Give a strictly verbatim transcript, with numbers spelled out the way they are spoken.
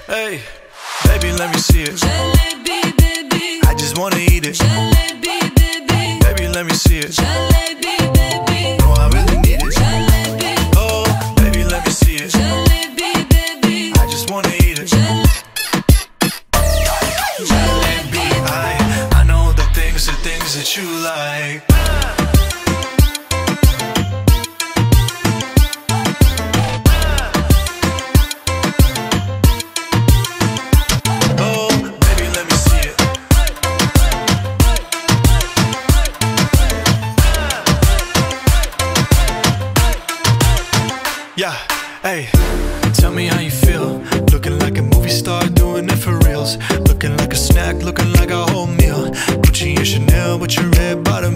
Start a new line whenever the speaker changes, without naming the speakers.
Hey, baby, let me see it.
Jalebi, baby.
I just wanna eat it.
Jalebi, baby.
Baby, let me see it.
Jalebi, baby.
No, I really need it.
Jalebi.
Oh, baby, let me see it.
Jalebi, baby.
I just wanna eat it. Jalebi, I, I know the things, the things that you like. Yeah, hey, tell me how you feel. Looking like a movie star, doing it for reals. Looking like a snack, looking like a whole meal. Gucci and Chanel with your red bottom